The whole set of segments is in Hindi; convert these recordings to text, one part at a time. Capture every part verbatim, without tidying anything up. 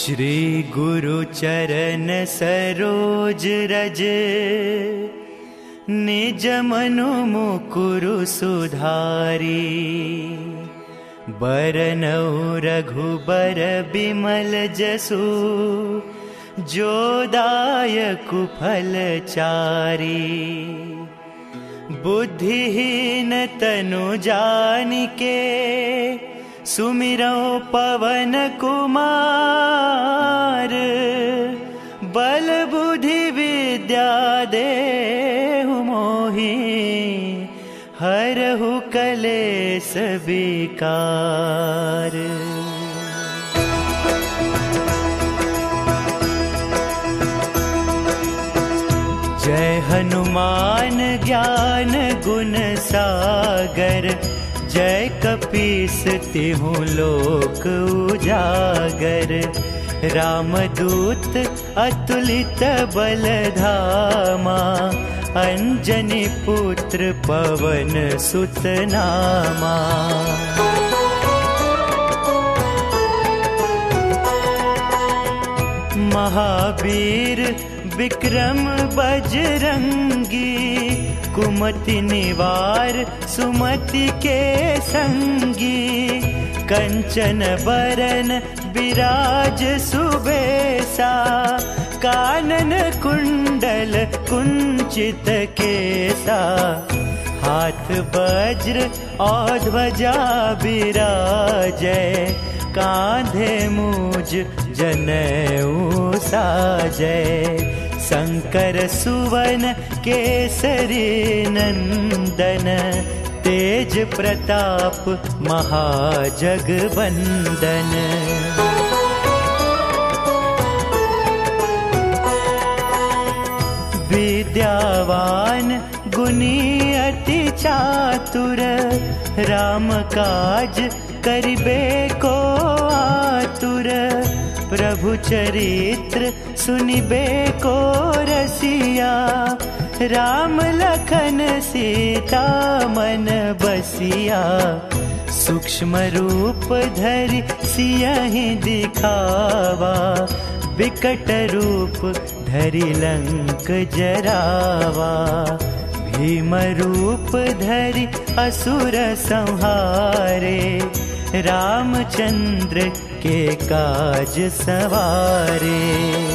श्री गुरु चरण सरोज रज, निज मनु मुकुरु सुधारी। बरनउँ रघुबर बिमल जसु, जो दायकु फल चारी। बुद्धिहीन तनु जानिके, सुमिरौ पवन कुमार। बल बुद्धि विद्या देहु मोहि, हरहु कलेस विकार। जय हनुमान ज्ञान गुण सागर, जय कपीस तिहु लोक उजागर। रामदूत अतुलित बल धामा, अंजनी पुत्र पवन सुत नामा। महावीर विक्रम बजरंगी, कुमति निवार सुमति के संगी। कंचन बरन विराज सुबेसा, कानन कुंडल कुंचित केसा। हाथ वज्र और ध्वजा विराजै, कांधे मूज जनेऊ साजै। शंकर सुवन केसरी नंदन, तेज प्रताप महाजगवंदन। विद्यावान गुणी अति चातुर, राम काज करिबे को आतुर। प्रभु चरित्र सुनिबे को रसिया, राम लखन सीता मन बसिया। सूक्ष्म रूप धरि सियहि दिखावा, विकट रूप धरि लंक जरावा। भीम रूप धरि असुर संहारे, रामचंद्र के काज सवारे।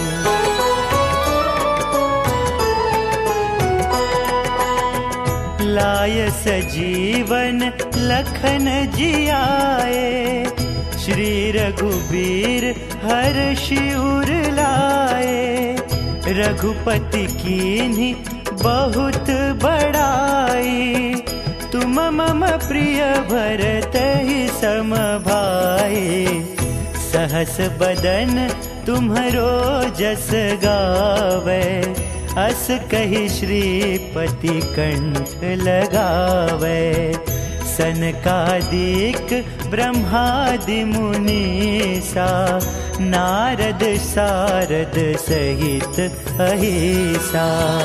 लाय सजीवन लखन जियाए, श्री रघुबीर हर्षि उर लाए। रघुपति कीन्ही बहुत बड़ाई, तुम मम प्रिय भरतहि सम भाई। सहस बदन तुम्हरो जस गावे, अस कहि श्रीपति कंठ लगावे। सनकादिक ब्रह्मादि मुनीसा, नारद सारद सहित अहिसा।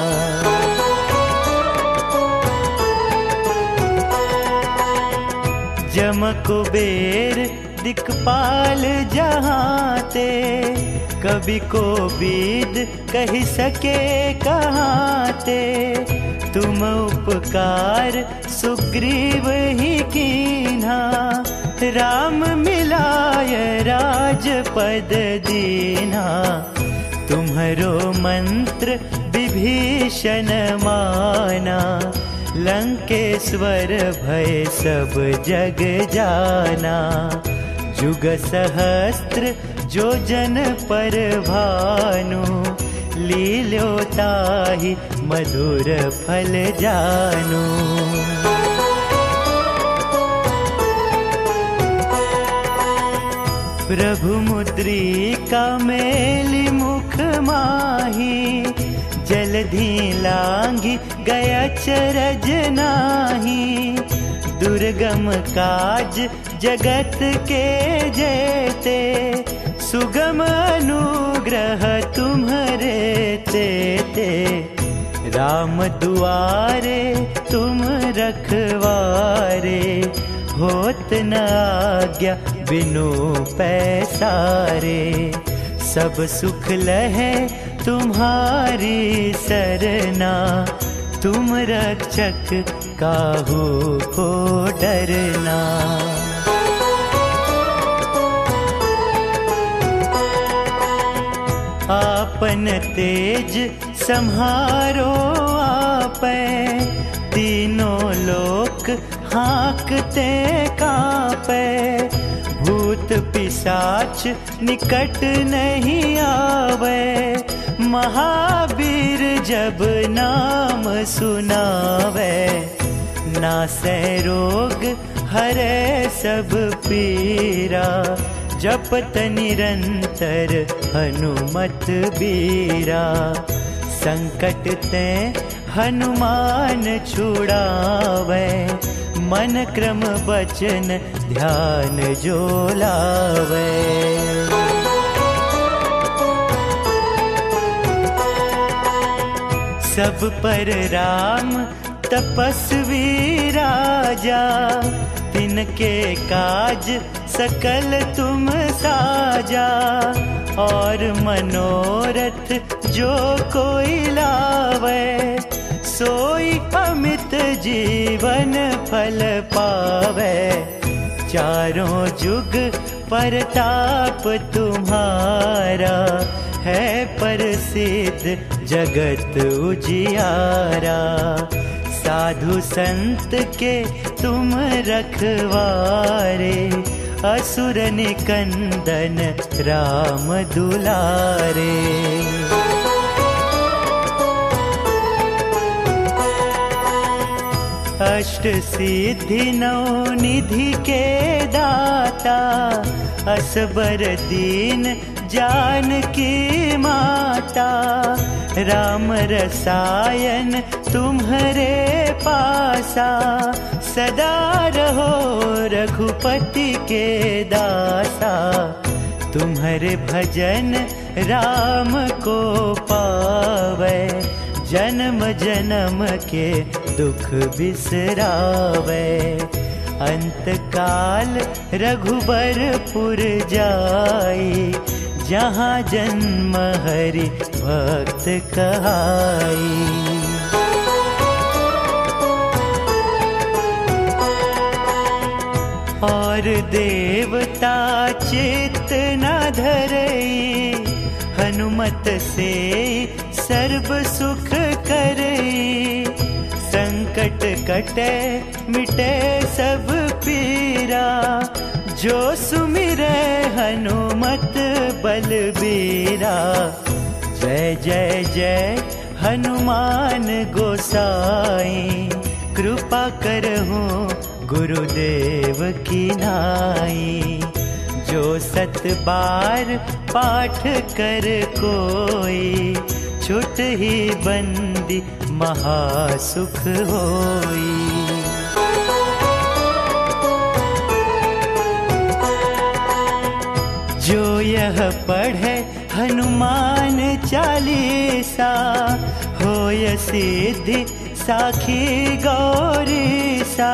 जम कुबेर दिक्पाल जहांते, कवि कोविद कहि सके कहाते। तुम उपकार सुग्रीव ही कीन्हा, राम मिलाय राजपद दीन्हा। तुम्हरो मंत्र विभीषण माना, लंकेश्वर भय सब जग जाना। जुग सहस्त्र जो जन पर भानु, लील्यो ताहि मधुर फल जानु। प्रभु मुद्रिका मेली मुख माही, जलधि लांघि गया चरज नाही। दुर्गम काज जगत के जेते, सुगम अनुग्रह तुम्हरे तेते। राम दुआरे तुम रखवारे, होत न आज्ञा बिनु पैसारे। सब सुख लहे तुम्हारी सरना, तुम रक्षक काहू को डरना। आपन तेज सम्हारो आपे, तीनों लोक हाँकते कांपे। भूत पिशाच निकट नहीं आवे, महावीर जब नाम सुनावे। नासै रोग हरे सब पीरा, जपत निरंतर हनुमत बीरा। संकट ते हनुमान छुड़ावे, मन क्रम बचन ध्यान जो लावे। सब पर राम तपस्वी राजा, तिनके काज सकल तुम साजा। और मनोरथ जो कोई लावे, सोई अमित जीवन फल पावे। चारों जुग परताप तुम्हारा, है प्रसिद्ध जगत उजियारा। साधु संत के तुम रखवारे, असुर निकंदन राम दुलारे। अष्ट सिद्धि नौ निधि के दाता, असबर दीन जानकी माता। राम रसायन तुम्हारे पासा, सदा रहो रघुपति के दासा। तुम्हारे भजन राम को पावे, जन्म जन्म के दुख बिसरावे। अंत काल रघुबरपुर जाई, जहाँ जन्म हरि भक्त कहाई। और देवता चित्त न धरई, हनुमत से सर्व सुख करई। संकट कटे मिटे सब पीरा, जो सुमिरै हनुमत बलबीरा। जय जय जय हनुमान गोसाई, कृपा करहूँ गुरुदेव की नाई। जो सत बार पाठ कर कोई, छुट ही बंदी महासुख होई। जो यह पढ़े हनुमान चालीसा, होय सिद्धि साखी गौरीसा।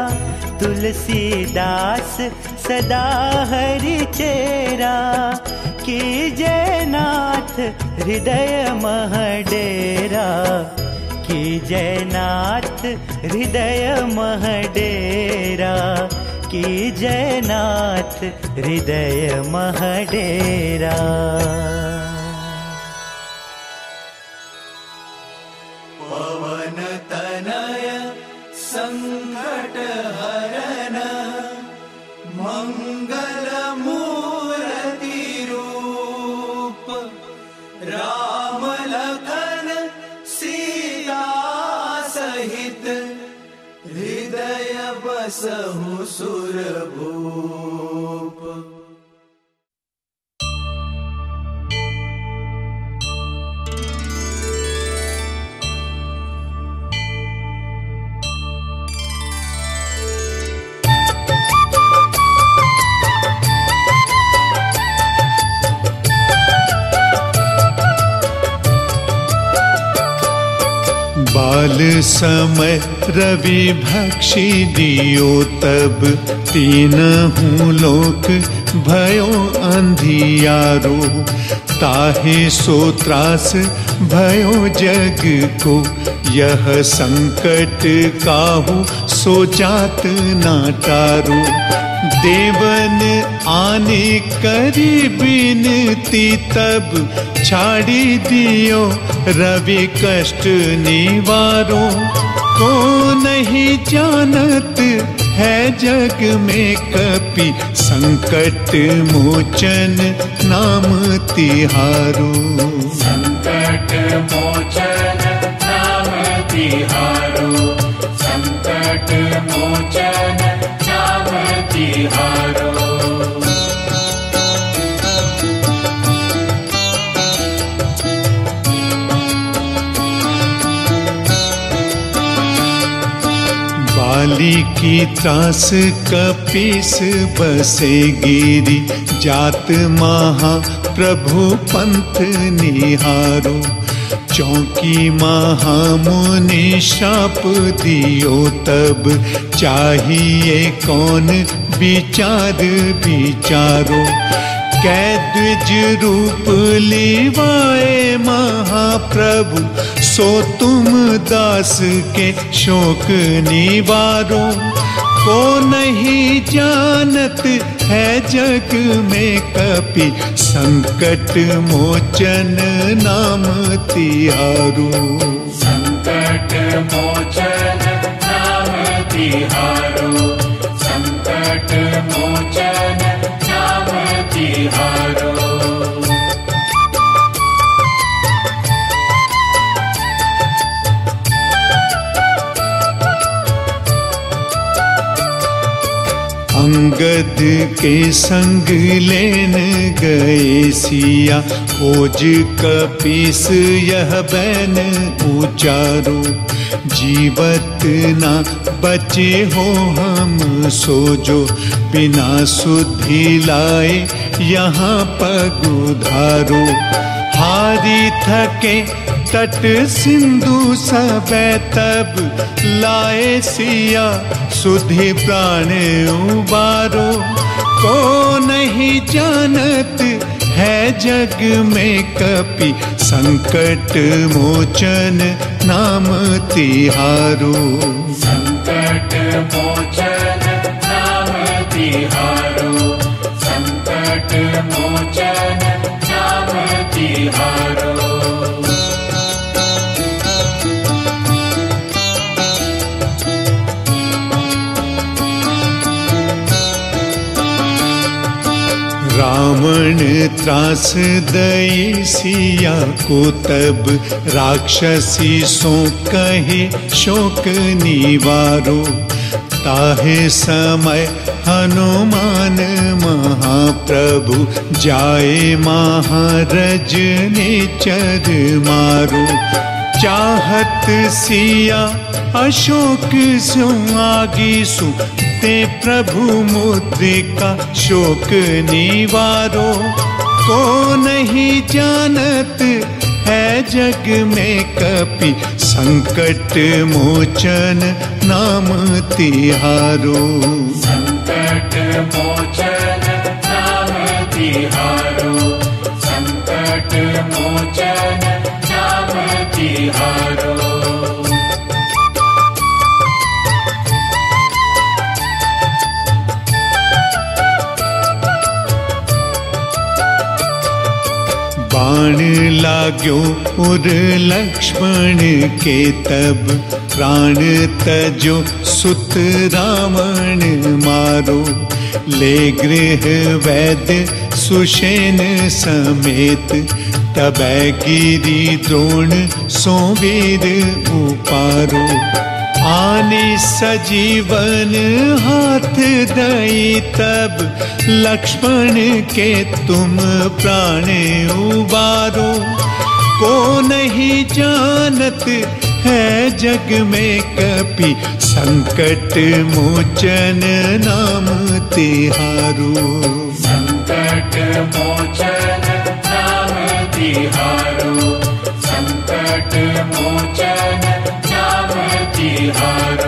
तुलसीदास सदा हरि चेरा, कीजय नाथ हृदय मह डेरा। कीजय नाथ हृदय मह डेरा, कीजय नाथ हृदय मह डेरा। पवन तनय संकट हरन, मंगल मूर्ति रूप। राम लखन सीता सहित, हृदय बसहु सुरभूप। बाल समय रवि भक्षी दियो, तब तीनहु लोक भयो अंधियारो। ताहे सो त्रास भयो जग को, यह संकट काहू सो जात ना टारो। देवन आने करी बिनती तब, छाड़ी दियो रवि कष्ट निवारो। को नहीं जानत है जग में कपि, संकट मोचन नाम तिहारो। संकट मोचन नाम तिहारो, संकट मोचन नाम तिहारो। बाली की त्रास कपीस बसे गिरी, जात महा प्रभु पंथ निहारो। चौकी महामुनि शाप दियो तब, चाहिए कौन विचार विचारो। कै द्विज रूप लिवाए महाप्रभु, सो तुम दास के शोक निवारो। को नहीं जानत है जग में कपि, संकट मोचन नाम तिहारो। संकट मोचन नाम तिहारो, संकट मोचन नाम तिहारो। अंगद के संग लेन गए सिया, खोज कपीस यह बैन उचारो। जीवत ना बचे हो हम सोजो, बिना सुधि लाए यहाँ पग उधारो। हारी थके तट सिंधु सबे तब, लाए सिया सुधि प्राण उबारो। को नहीं जानत है जग में कपि, संकट मोचन नाम तिहारो। संकट मोचन नाम तिहारो, संकट मोचन नाम तिहारो। रावण त्रास दई सिया को तब, राक्षसी सो कहे शोक निवारो। ताहे समय हनुमान महाप्रभु, जाए महारज निचर मारो। चाहत सिया अशोक सु आगी सु, ते प्रभु मुद्रिका शोक निवारो। को नहीं जानत है जग में कपि, संकट मोचन नाम तिहारो। संकट मोचन नाम तिहारो, संकट मोचन नाम तिहारो। बाण लाग्यो उर लक्ष्मण के तब, प्राण तजो सुत रावण मारो। ले गृह वैद्य सुषेण समेत, तबै गिरी द्रोण सो वीर उपारो। आने सजीवन हाथ दई तब, लक्ष्मण के तुम प्राण उबारो। को नहीं जानत है जग में कपि, संकट मोचन नाम तिहारो। संकट मोचन नाम तिहारो, संकट मोचन नाम तिहारो।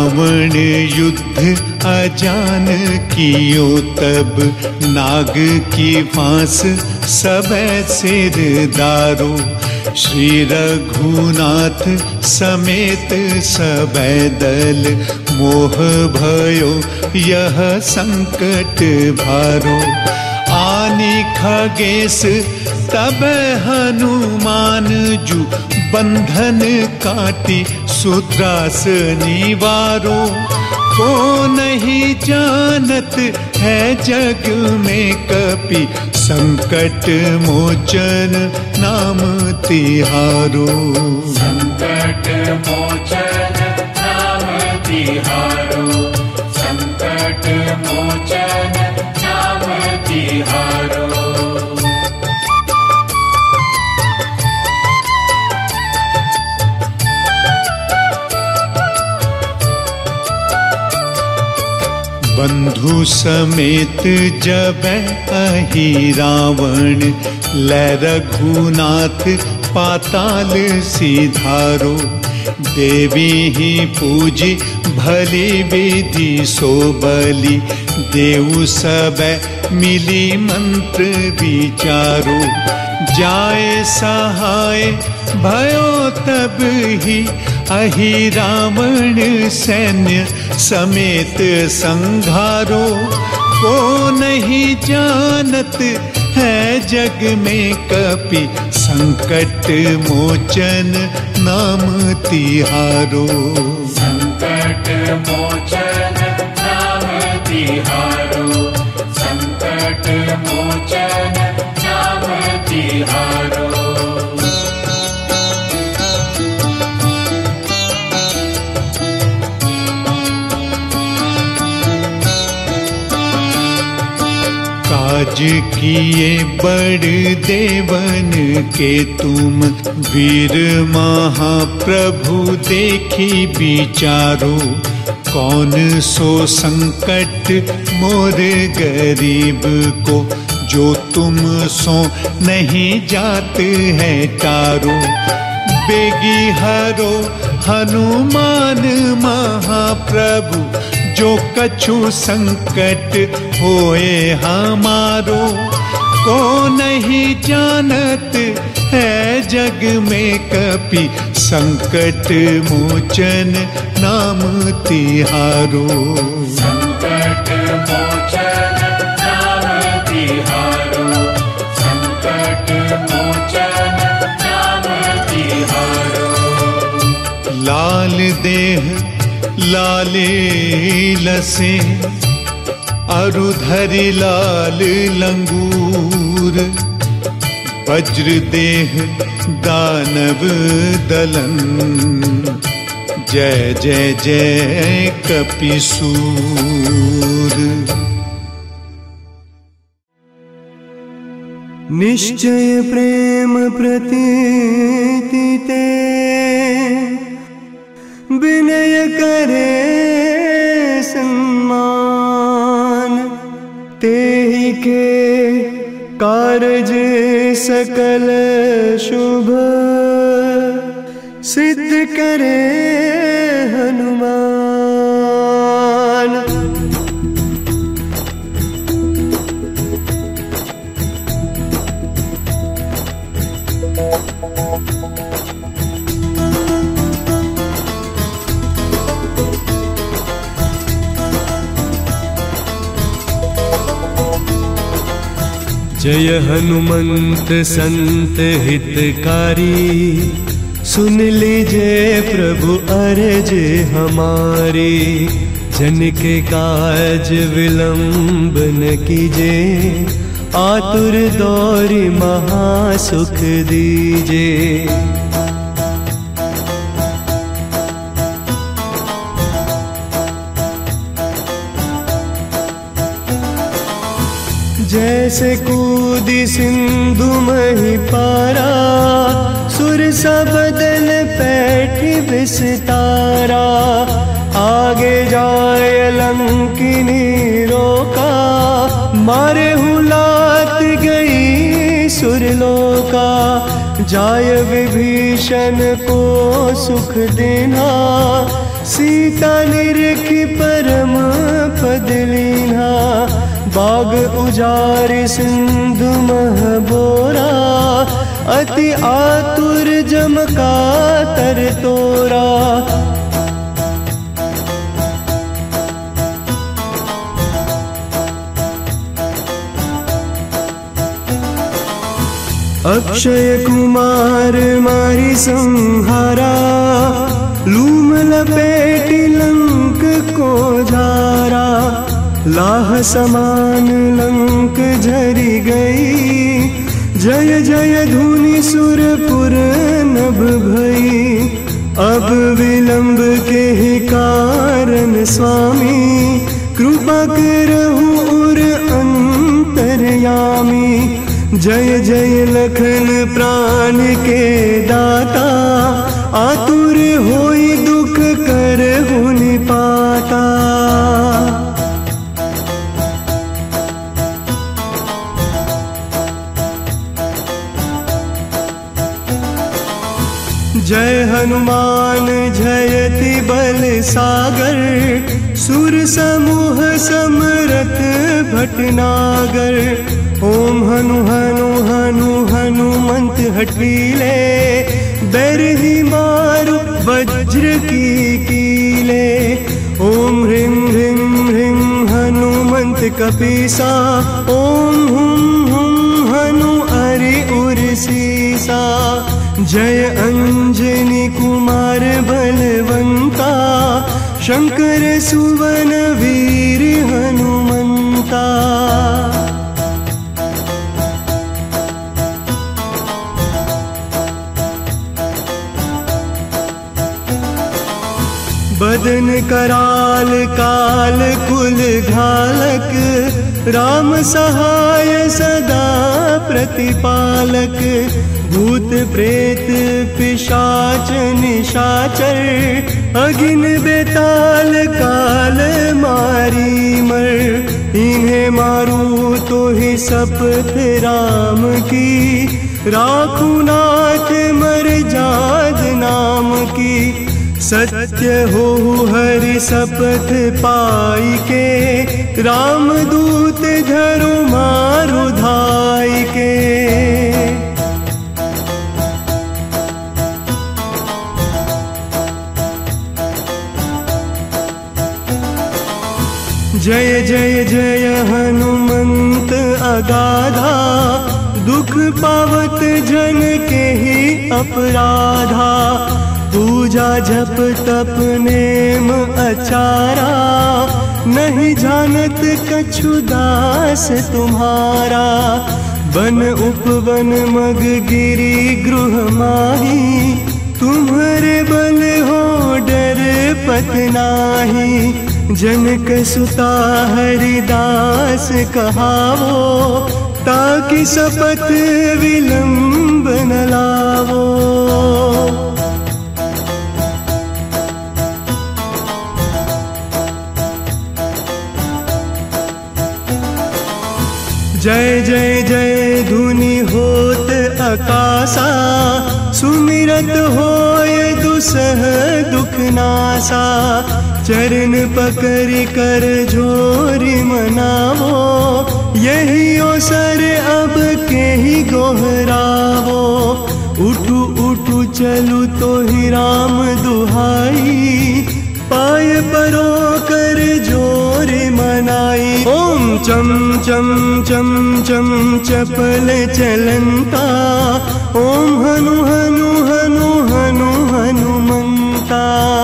रावण युद्ध अजान कियो तब, नाग की फांस सबे सिर दारो। श्री रघुनाथ समेत सबे दल, मोह भयो यह संकट भारो। आनी खगेश तब हनुमान जू, बंधन काटी सूत्रास निवारो। को नहीं जानत है जग में कपि, संकट मोचन नाम तिहारो। संकट मोचन नाम तिहारो, संकट मोचन नाम तिहारो। बंधु समेत जब अहि रावण, लै रघुनाथ पाताल सिधारो। देवी ही पूजी भली विधि सो बलि, देव सब मिली मंत्र विचारो। जाए सहाय भयो तब ही, अहि रावण सैन्य समेत संघारो। को नहीं जानत है जग में कपि, संकट मोचन नाम तिहारो। संकट मोचन नाम तिहारो, संकट मोचन नाम तिहारो। काज किए बड़ देवन के तुम, वीर महाप्रभु देखी विचारो। कौन सो संकट मोर गरीब को, जो तुम सो नहीं जात है टारो। बेगी हरो हनुमान महाप्रभु, जो कछु संकट होए हमारो। को नहीं जानत है जग में कपि, संकट मोचन नाम तिहारो। संकट मोचन नाम तिहारो, संकट मोचन नाम तिहारो। लाल देह लाले लसे, अरुधरि लाल लंगूर। वज्र देह दानव दलन, जय जय जय कपिसूर। निश्चय प्रेम प्रतीति ते, विनय करे सम्मान। तेहि के कारज सकल शुभ, सिद्ध करे हनुमान। जय हनुमंत संत हितकारी, सुन लीजिए प्रभु अर्ज हमारी। जन के काज विलंब न कीजिए, आतुर दौरी महासुख दीजिए। जैसे कूदी सिंधु मही पारा, सुर सबदन पैठी विस्तारा। आगे जाए लंकिनी रोका, मारे हुलात गई सुरलोका। जाय विभीषण को सुख देना, सीता निरखी परम पद लीना, बाग उजार सिंधु महबोरा, अति आतुर जमका तर तोरा। अक्षय कुमार मारी संहारा, लूम लपेटी लंक को जारा, लाह समान लंक झरी गई, जय जय धुनि सुरपुर नभ भई। अब विलंब के कारण स्वामी, कृपा करहु उर अंतर्यामी। जय जय लखन प्राण के दाता, आतुर होई दुख करहु निपाता। जय हनुमान जयति बल सागर, सुर समूह समरथ भटनागर। ओम हनु हनु हनु हनुमंत हठीले, बैरही मारु वज्र की कीले। ओम ह्रीं ह्रीं ह्रीं हनुमंत कपीसा, ओम हुम हुम हनु अरि उर सीसा। जय अंजनी कुमार बलवंता, शंकर सुवन वीर हनुमंता। बदन कराल काल कुल घालक, राम सहाय सदा प्रतिपालक। भूत प्रेत पिशाच निशाचर, अगिन बेताल काल मारी मर। इन्हें मारू तो ही शपथ राम की, राखू नाथ मर जाद नाम की। सत्य हो हरि शपथ पाई के, राम दूत धरु मारु धाई के। जय जय जय हनुमंत अगाधा, दुख पावत जन के ही अपराधा। पूजा जप तप नेम अचारा, नहीं जानत कछु दास तुम्हारा। वन उपवन मग गिरी गृह माही, तुम्हारे बल हो डर पत नाही। जनक सुता हरिदास कहावो, ताकि शपथ विलंब न लावो। जय जय जय धुनि होत आकाशा, सुमिरत होय दुसह दुख नासा। चरण पकड़ कर जोरी मनावो, यही अवसर अब के ही गोहरावो। उठू उठू चलू तो ही राम दुहाई, पाय परो कर जोरी मनाई। ओम चम चम चम चम चपल चलंता, ओम हनु हनु हनु हनु हनुमंता।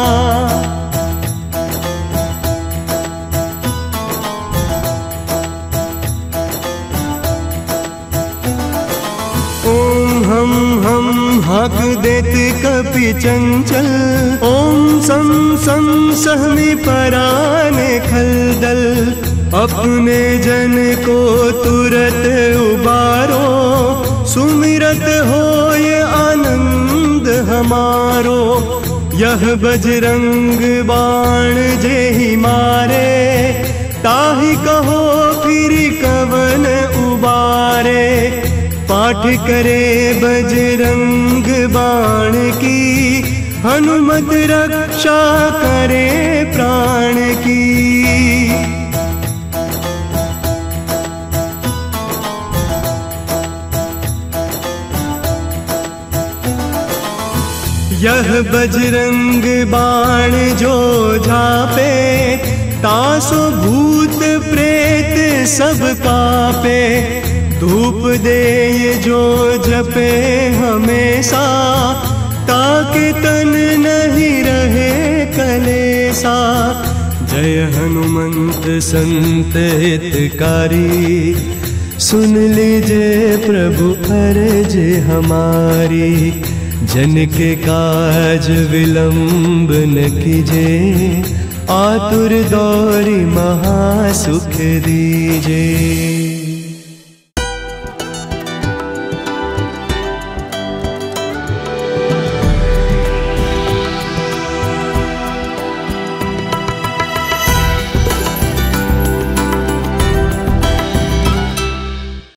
ओम हम हम हक देत कपि चंचल, ओम सम सम सहमी पराने खलदल। अपने जन को तुरत उबारो, सुमिरत होय आनंद हमारो। यह बजरंग बाण जेहि मारे, ताहि कहो फिर कवन उबारे। पाठ करे बजरंग बाण की, हनुमत रक्षा करे प्राण की। यह बजरंग बाण जो झापे, तासो भूत प्रेत सब कापे। धूप दे ये जो जपे हमेशा, ताके तन नहीं रहे कलेसा। जय हनुमंत संत हितकारी, सुन लीजिए प्रभु अर्ज हमारी। जन के काज विलंब न कीजिए, आतुर दौरी महासुख दीजिए।